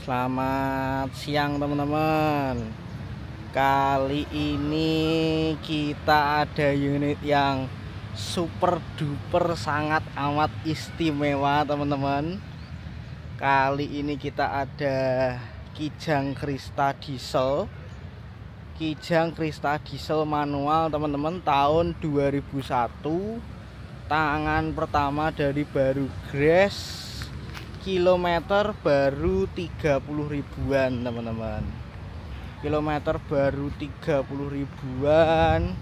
Selamat siang teman-teman. Kali ini kita ada unit yang super duper sangat amat istimewa teman-teman. Kali ini kita ada Kijang Krista diesel. Kijang Krista diesel manual teman-teman, tahun 2001. Tangan pertama dari baru Grass. Kilometer baru 30 ribuan teman-teman. Kilometer baru 30 ribuan.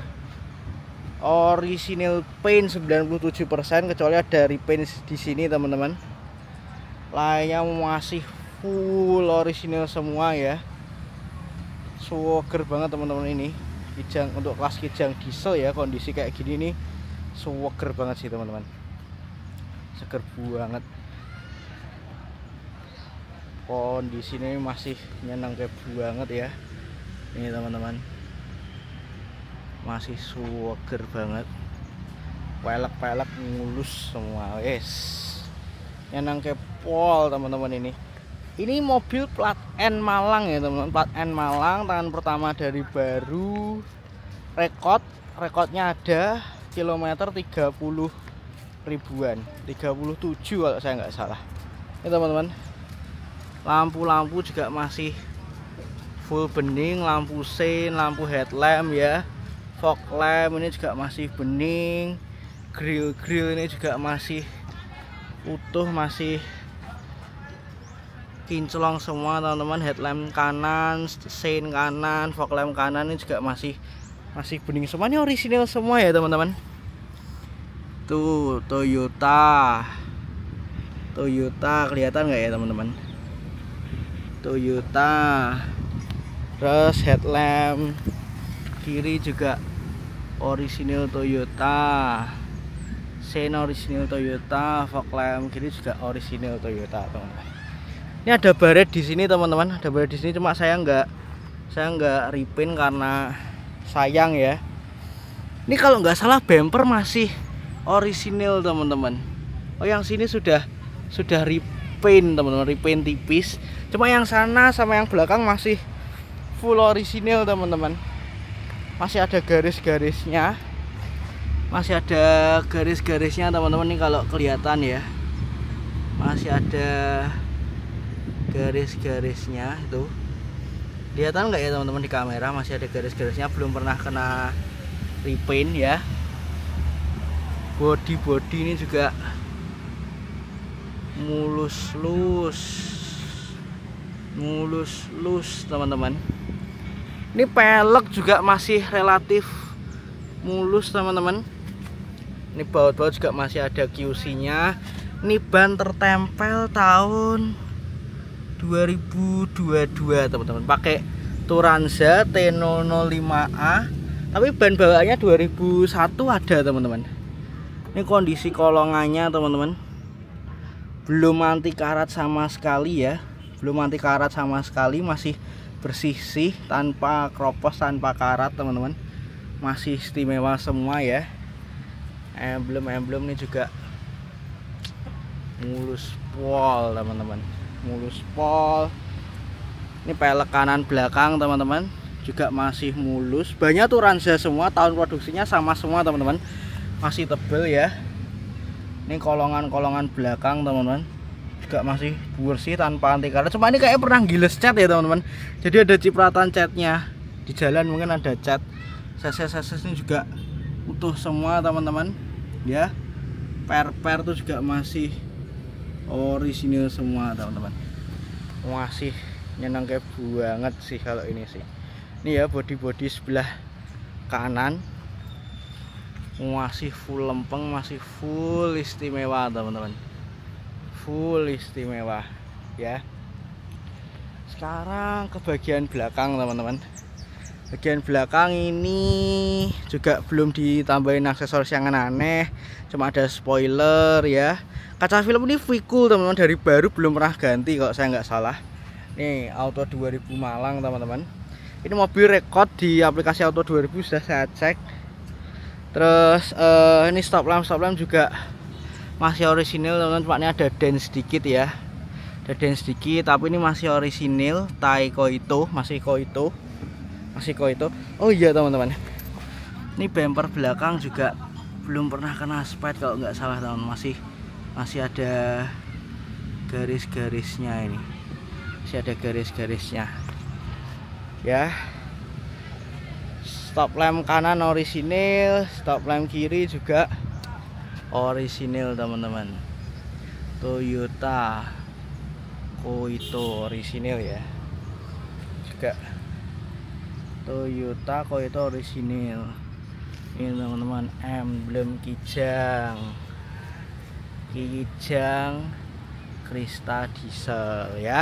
Original paint 97%, kecuali ada repaint di sini teman-teman. Lainnya masih full original semua ya. Swagger banget teman-teman ini. Kijang untuk kelas Kijang diesel ya, kondisi kayak gini nih swagger banget sih teman-teman. Seger banget. Kondisi ini masih nyenengke banget ya. Ini teman-teman, masih swagger banget. Pelek-pelek mulus semua, wes. Nyenengke pol teman-teman ini. Ini mobil plat N Malang ya teman-teman. Plat N Malang, tangan pertama dari baru. Rekodnya ada kilometer 30 ribuan, 37 kalau saya nggak salah. Ini teman-teman. Lampu-lampu juga masih full bening, lampu sein, lampu headlamp ya, fog lamp ini juga masih bening, grill ini juga masih utuh, masih kinclong semua teman-teman. Headlamp kanan, sein kanan, fog lamp kanan ini juga masih bening semua. Ini original semua ya teman-teman. Tuh Toyota kelihatan nggak ya teman-teman? Toyota. Terus headlamp kiri juga original Toyota, sein original Toyota, fog lamp kiri juga original Toyota teman-teman. Ini ada baret di sini teman-teman, ada baret di sini, cuma saya nggak repaint karena sayang ya. Ini kalau nggak salah bumper masih original teman-teman. Oh, yang sini sudah repaint teman-teman, repaint tipis. Cuma yang sana sama yang belakang masih full original teman-teman. Masih ada garis-garisnya. Teman-teman, nih kalau kelihatan ya. Masih ada garis-garisnya itu. Kelihatan nggak ya teman-teman di kamera? Masih ada garis-garisnya, belum pernah kena repaint ya. Body ini juga mulus teman-teman. Ini pelek juga masih relatif mulus teman-teman. Ini baut-baut juga masih ada QC nya. Ini ban tertempel tahun 2022 teman-teman, pakai Turanza T005A, tapi ban bawaannya 2001 ada teman-teman. Ini kondisi kolongannya teman-teman, belum anti karat sama sekali ya, masih bersih tanpa kropos, tanpa karat teman-teman, masih istimewa semua ya. Emblem ini juga mulus pol teman-teman, mulus pol. Ini pelek kanan belakang teman-teman juga masih mulus. Banyak Turanza semua, tahun produksinya sama semua teman-teman, masih tebel ya. Ini kolongan belakang teman-teman juga masih bersih tanpa anti karat. Cuma ini kayak pernah giles cat ya teman-teman, jadi ada cipratan catnya di jalan, mungkin ada cat. Ses ini juga utuh semua teman-teman ya. Per tuh juga masih original semua teman-teman. Masih nyenengke banget sih kalau ini sih. Ini ya body sebelah kanan masih full lempeng, masih full istimewa teman-teman, full istimewa ya. Sekarang ke bagian belakang teman-teman. Bagian belakang ini juga belum ditambahin aksesoris yang aneh, cuma ada spoiler ya. Kaca film ini full teman-teman, dari baru, belum pernah ganti kalau saya nggak salah. Nih Auto 2000 Malang teman-teman. Ini mobil rekod di aplikasi Auto 2000, sudah saya cek. Terus ini stop lamp juga masih orisinil teman-teman, cuma ini ada dent sedikit ya. deden sedikit, tapi ini masih orisinil Taiko itu, masih Koito. Oh iya teman-teman, ini bumper belakang juga belum pernah kena spade kalau nggak salah teman, masih ada garis-garisnya ini, masih ada garis-garisnya ya. Stop lamp kanan orisinil, stop lamp kiri juga orisinil teman-teman. Toyota Koito orisinil ya, juga Toyota Koito orisinil. Ini teman-teman, emblem kijang Krista diesel ya.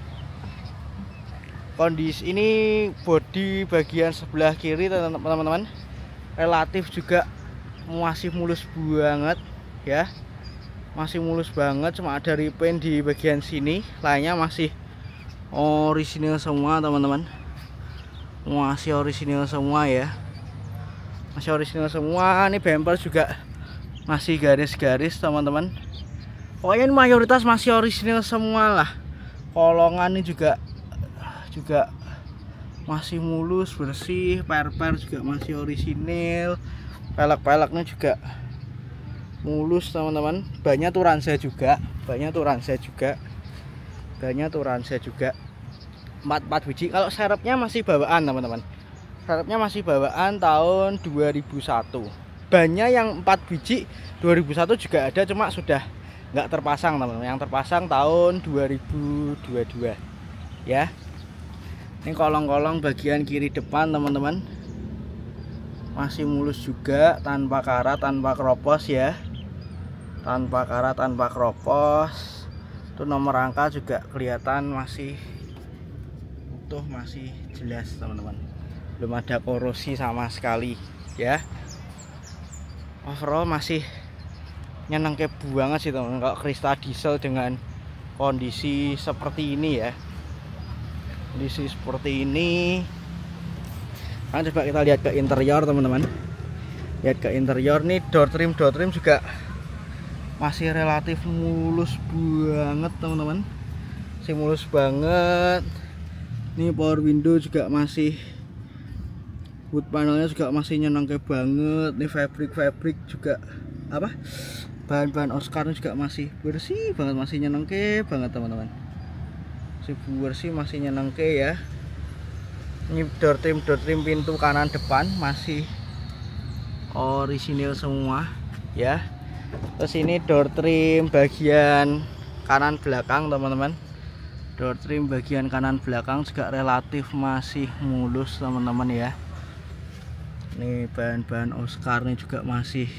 Kondisi ini bodi bagian sebelah kiri teman-teman relatif juga masih mulus banget ya, masih mulus banget, cuma ada repaint di bagian sini, lainnya masih orisinil semua teman-teman, masih orisinil semua ya, masih orisinil semua. Ini bumper juga masih garis-garis teman-teman, pokoknya ini mayoritas masih orisinil semua lah. Kolongan ini juga masih mulus bersih, per juga masih orisinil, pelek-peleknya juga mulus teman-teman. Bannya Turanza juga 4 biji. Kalau serepnya masih bawaan teman-teman, serepnya masih bawaan tahun 2001. Bannya yang 4 biji 2001 juga ada, cuma sudah nggak terpasang teman-teman, yang terpasang tahun 2022 ya. Ini kolong-kolong bagian kiri depan teman-teman masih mulus juga, tanpa karat, tanpa kropos ya, tanpa karat, tanpa kropos. Itu nomor angka juga kelihatan masih utuh, masih jelas teman-teman, belum ada korosi sama sekali ya. Overall masih nyenengke banget sih teman-teman kalau Krista diesel dengan kondisi seperti ini ya, kondisi seperti ini. Nah, coba kita lihat ke interior teman-teman, lihat ke interior nih. Door trim juga masih relatif mulus banget teman-teman, masih mulus banget. Ini power window juga masih, wood panelnya juga masih nyenengke banget. Ini fabric juga apa, bahan-bahan Oscar juga masih bersih banget, masih nyenengke banget teman-teman, masih bersih, masih nyenengke ya. Ini door trim pintu kanan depan masih orisinil semua ya. Terus ini door trim bagian kanan belakang teman-teman, door trim bagian kanan belakang juga relatif masih mulus teman-teman ya. Ini bahan-bahan Oscar ini juga masih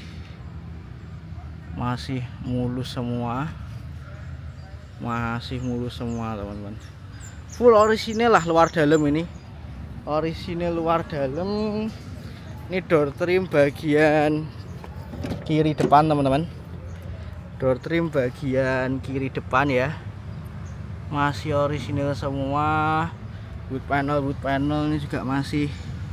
mulus semua, masih mulus semua teman-teman. Full orisinil lah luar dalam, ini orisinil luar dalam. Ini door trim bagian kiri depan teman-teman, door trim bagian kiri depan ya, masih orisinil semua. Wood panel ini juga masih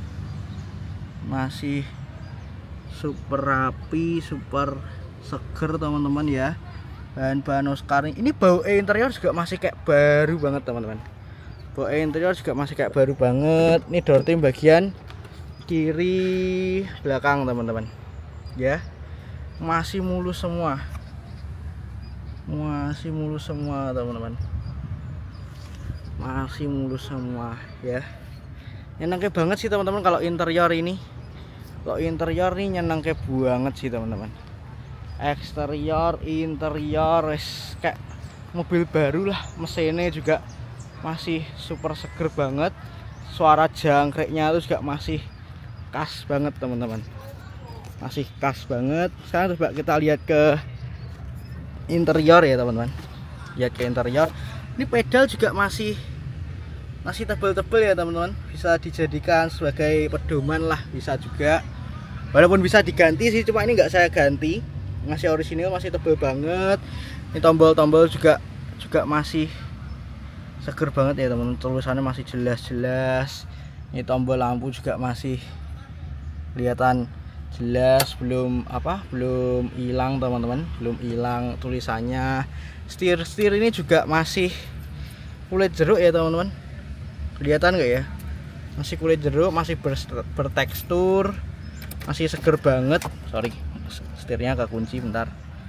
super rapi, super seger teman-teman ya. Bahan-bahan Oscar ini bau interior juga masih kayak baru banget teman-teman, bau interior juga masih kayak baru banget. Ini door trim bagian kiri belakang teman-teman ya, masih mulus semua, masih mulus semua teman-teman, masih mulus semua ya. Nyenengke banget sih teman-teman kalau interior ini, nyenengke banget sih teman-teman. Eksterior, interior kayak mobil baru lah. Mesinnya juga masih super seger banget, suara jangkriknya itu juga masih khas banget teman-teman, masih khas banget. Sekarang coba kita lihat ke interior ya teman-teman, lihat ke interior. Ini pedal juga masih tebel-tebel ya teman-teman, bisa dijadikan sebagai pedoman lah, bisa juga, walaupun bisa diganti sih, cuma ini nggak saya ganti, masih orisinil, masih tebel banget. Ini tombol-tombol juga masih seger banget ya teman-teman, tulisannya masih jelas-jelas. Ini tombol lampu juga masih kelihatan jelas, belum hilang teman-teman, belum hilang tulisannya. Setir ini juga masih kulit jeruk ya teman-teman, kelihatan nggak ya, masih kulit jeruk, masih bertekstur, masih seger banget. Sorry, setirnya agak kunci bentar.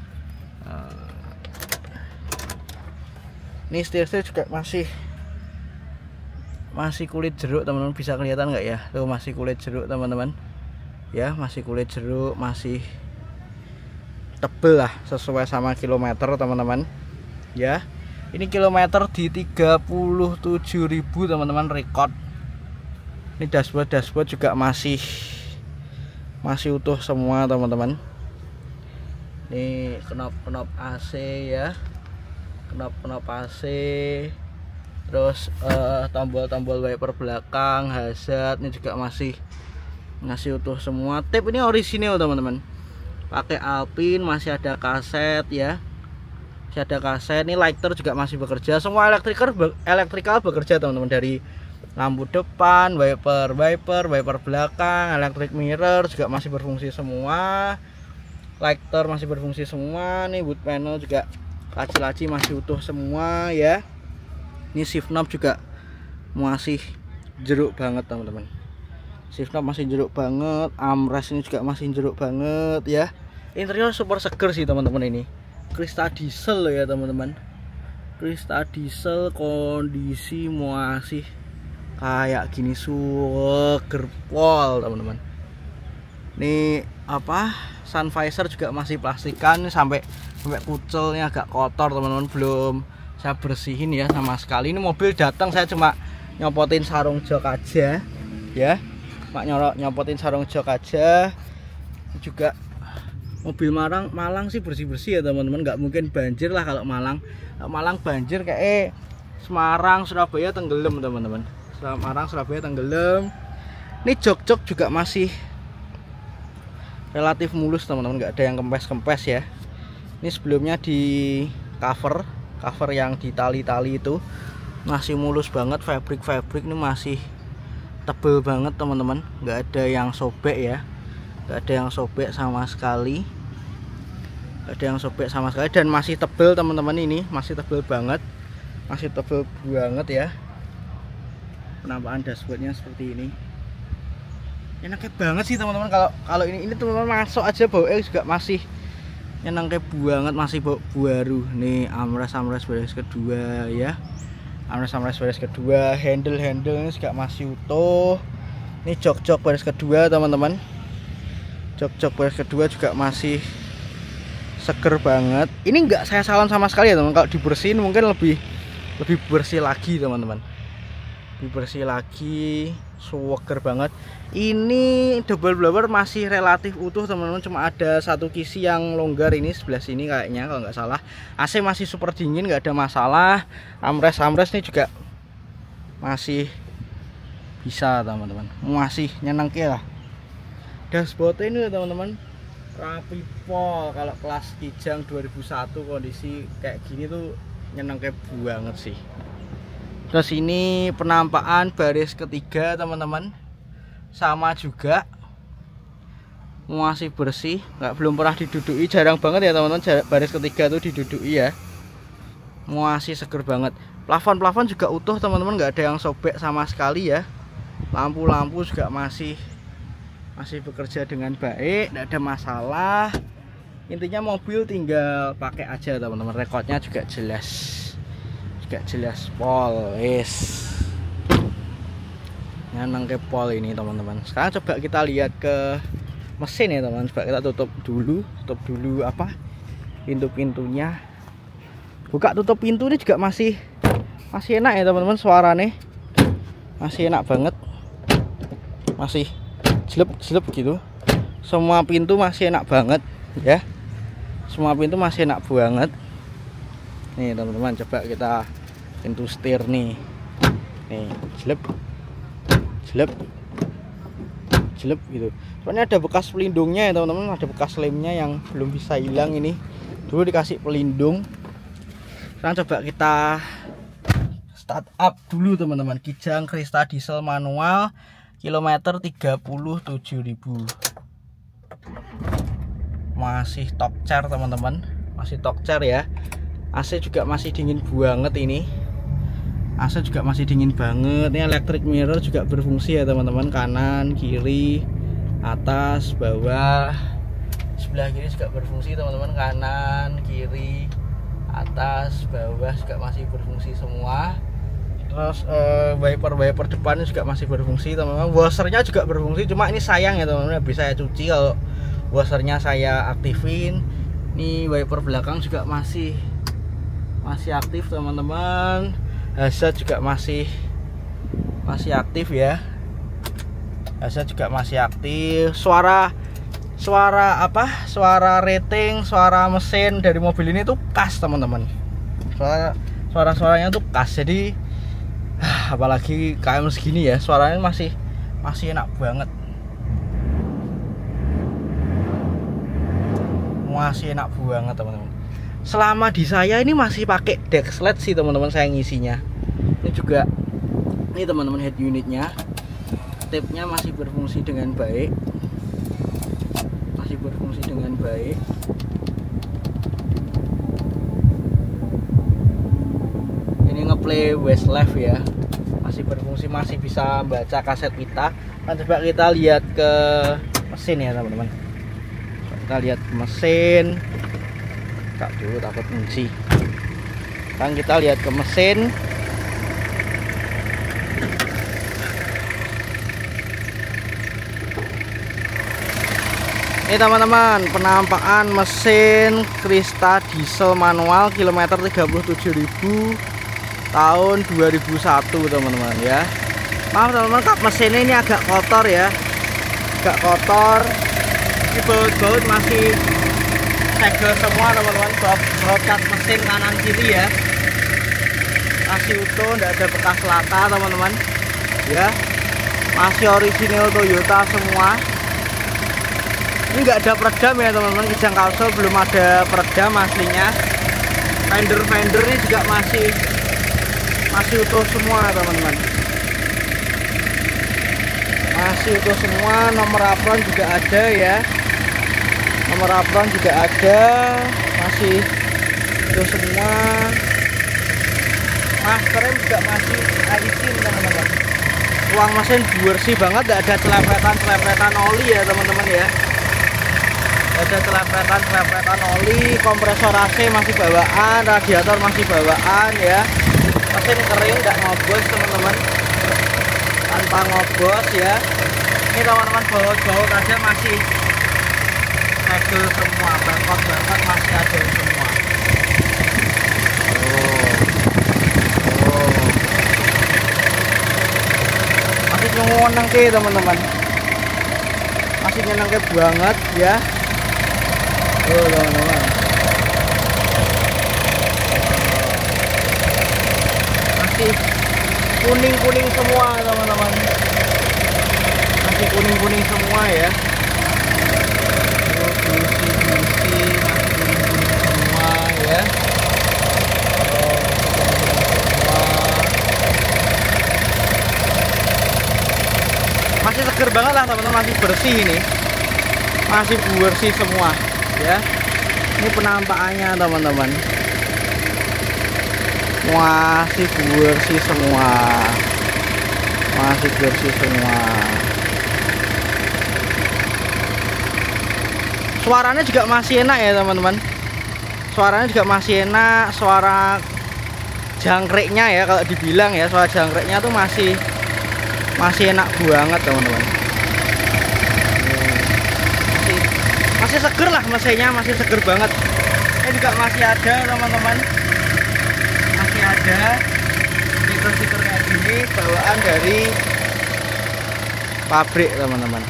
Ini setir juga masih kulit jeruk teman-teman, bisa kelihatan nggak ya, tuh masih kulit jeruk teman-teman ya, masih kulit jeruk, masih tebel lah, sesuai sama kilometer teman-teman ya. Ini kilometer di 37.000 teman-teman, record. Ini dashboard juga masih utuh semua teman-teman. Ini knop AC ya, knop AC, terus tombol wiper belakang, hazard ini juga masih utuh semua. Tape ini orisinil teman-teman, pakai Alpine, masih ada kaset ya, masih ada kaset. Ini lighter juga masih bekerja, semua elektrikal bekerja teman-teman, dari lampu depan, wiper belakang, electric mirror juga masih berfungsi semua, lighter masih berfungsi semua. Nih boot panel juga, laci masih utuh semua ya. Ini shift knob juga masih jeruk banget teman-teman, shift knob masih jeruk banget, armrest ini juga masih jeruk banget ya. Interior super seger sih teman-teman, ini Crista diesel loh ya teman-teman, Crista diesel, kondisi masih kayak gini, seger pol teman-teman. Ini sun visor juga masih plastikan, sampai kucelnya agak kotor teman-teman, belum saya bersihin ya sama sekali. Ini mobil datang saya cuma nyopotin sarung jok aja ya, nyopotin sarung jok aja. Juga mobil Malang sih bersih-bersih ya teman-teman, nggak mungkin banjir lah. Kalau Malang banjir kayak Semarang, Surabaya tenggelam teman-teman, Surabaya tenggelam. Ini jok juga masih relatif mulus teman-teman, nggak ada yang kempes ya. Ini sebelumnya di cover yang di tali-tali itu masih mulus banget, fabric ini masih tebel banget teman-teman, nggak ada yang sobek ya, nggak ada yang sobek sama sekali, dan masih tebel teman-teman. Ini masih tebel banget ya. Penampakan dashboardnya seperti ini, enaknya banget sih teman-teman. Kalau ini teman-teman masuk aja baunya juga masih nyenengke banget, masih baru. Nih armrest baris kedua ya, armrest baris kedua, handle ini juga masih utuh. Ini jok baris kedua teman-teman, jok baris kedua juga masih seger banget. Ini enggak saya salon sama sekali ya teman, kalau dibersihin mungkin lebih bersih lagi teman-teman, lebih bersih lagi, seger banget. Ini double blower masih relatif utuh teman-teman, cuma ada satu kisi yang longgar, ini sebelah sini kayaknya kalau nggak salah. AC masih super dingin, nggak ada masalah. Armrest ini juga masih bisa teman-teman, masih nyenengke lah. Dashboard ini teman-teman rapi pol, kalau kelas Kijang 2001 kondisi kayak gini tuh nyenengke banget sih. Terus ini penampakan baris ketiga teman-teman, sama juga masih bersih, belum pernah didudui, jarang banget ya teman-teman baris ketiga tuh didudui ya, masih seger banget. Plafon juga utuh teman-teman, nggak ada yang sobek sama sekali ya. Lampu juga masih bekerja dengan baik, nggak ada masalah. Intinya mobil tinggal pakai aja teman-teman, rekodnya juga jelas pol, nyeneng ke pol ini teman-teman. Sekarang coba kita lihat ke mesin ya teman-teman. Coba kita tutup dulu pintu-pintunya. Buka tutup pintu ini juga masih enak ya teman-teman, suaranya masih enak banget, masih jelep gitu. Semua pintu masih enak banget ya, semua pintu masih enak banget. Nih teman-teman, coba kita pintu setir nih jelep gitu. Soalnya ada bekas pelindungnya ya teman-teman, ada bekas lemnya yang belum bisa hilang. Ini dulu dikasih pelindung. Sekarang coba kita start up dulu teman-teman. Kijang Crista diesel manual, kilometer 37.000. masih top chair teman-teman, masih top chair ya. AC juga masih dingin banget ini. AC juga masih dingin banget. Ini electric mirror juga berfungsi ya teman-teman, kanan, kiri, atas, bawah. Sebelah kiri juga berfungsi teman-teman, kanan, kiri, atas, bawah juga masih berfungsi semua. Terus wiper depan juga masih berfungsi teman-teman. Washernya juga berfungsi, cuma ini sayang ya teman-teman, bisa saya cuci kalau washernya saya aktifin. Ini wiper belakang juga masih aktif teman-teman. Hazard juga masih aktif ya. Hazard juga masih aktif. Suara rating, suara mesin dari mobil ini tuh khas teman-teman. Suaranya tuh khas. Jadi apalagi KM segini ya, suaranya masih enak banget. Masih enak banget teman-teman. Selama di saya ini masih pakai Dexlet sih teman-teman saya ngisinya. Ini juga ini teman-teman head unitnya. Tipnya masih berfungsi dengan baik. Masih berfungsi dengan baik. Ngeplay Westlife ya, masih berfungsi, masih bisa baca kaset pita. Kan coba kita lihat ke mesin ya teman-teman. Kita lihat ke mesin. Tak dulu takut kunci. Kan kita lihat ke mesin. Ini teman-teman, penampakan mesin Krista diesel manual kilometer 37.000 tahun 2001 teman-teman ya. Maaf teman-teman, kap mesinnya ini agak kotor ya, agak kotor. Ini baut-baut masih segel semua teman-teman. Baut cat mesin kanan kiri ya masih utuh, tidak ada bekas laka teman-teman ya. Masih original Toyota semua. Ini nggak ada peredam ya teman-teman, kijang kapsul belum ada peredam aslinya. Fender ini juga masih utuh semua teman-teman, masih utuh semua. Nomor apron juga ada ya, nomor apron juga ada, masih utuh semua. Maskernya juga masih alisin teman-teman. Ruang mesin bersih banget, tidak ada celepetan oli ya teman-teman ya. Ada celepetan oli. Kompresor AC masih bawaan, radiator masih bawaan ya. Mesin kering, nggak ngobos teman-teman, tanpa ngobos ya. Ini teman-teman, baut aja masih segel semua, bakot masih ada semua. Masih nyenengke teman-teman, masih nyenengke banget ya. Teman-teman, masih kuning semua teman-teman, masih kuning semua ya. Busi masih kuning semua ya. Masih seger banget lah teman-teman, masih bersih ini, masih bersih semua ya. Ini penampakannya teman-teman, masih bersih semua, masih bersih semua. Suaranya juga masih enak ya teman-teman, suaranya juga masih enak. Suara jangkriknya ya, kalau dibilang ya, suara jangkriknya tuh masih enak banget teman-teman. Masih seger lah mesinnya, masih seger banget. Ini juga masih ada teman-teman, masih ada stiker kayak gini, bawaan dari pabrik teman-teman.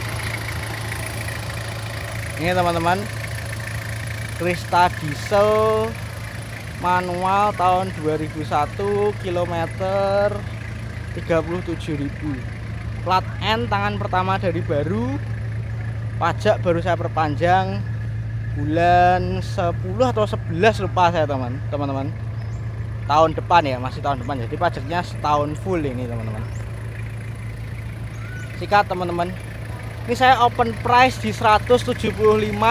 Ini teman-teman, Krista diesel manual tahun 2001, kilometer 37.000. Plat N, tangan pertama dari baru. Pajak baru saya perpanjang bulan 10 atau 11 lupa saya teman-teman. Tahun depan ya, masih tahun depan. Jadi pajaknya setahun full ini teman-teman. Sikat teman-teman. Ini saya open price di 175.